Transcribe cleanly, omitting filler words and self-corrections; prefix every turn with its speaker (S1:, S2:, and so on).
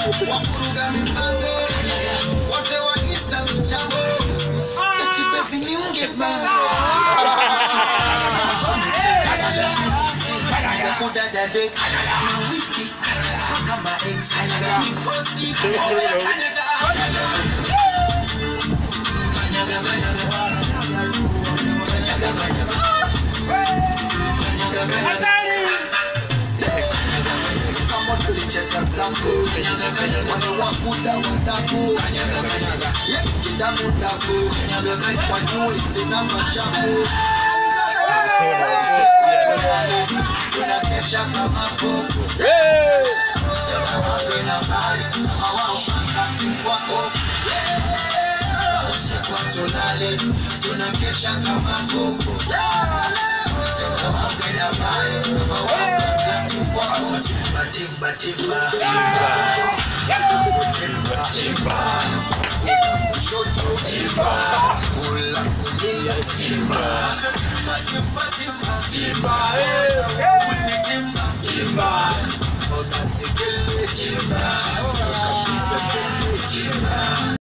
S1: wafuruga mipango wase wa Insta michango eti baby niunge bango kudada dek wifi kama ex mikosi Chesa sanko wana wakuda wadaku kitabu daku wajue zina machambo tunakesha kama kopo tena wape na bari kama wao kasi kwako usiku tunale tunakesha kama kopo tena wape na bari kama wao kasi kwako timba timba ula kulia timba timba timba timba onasikele timba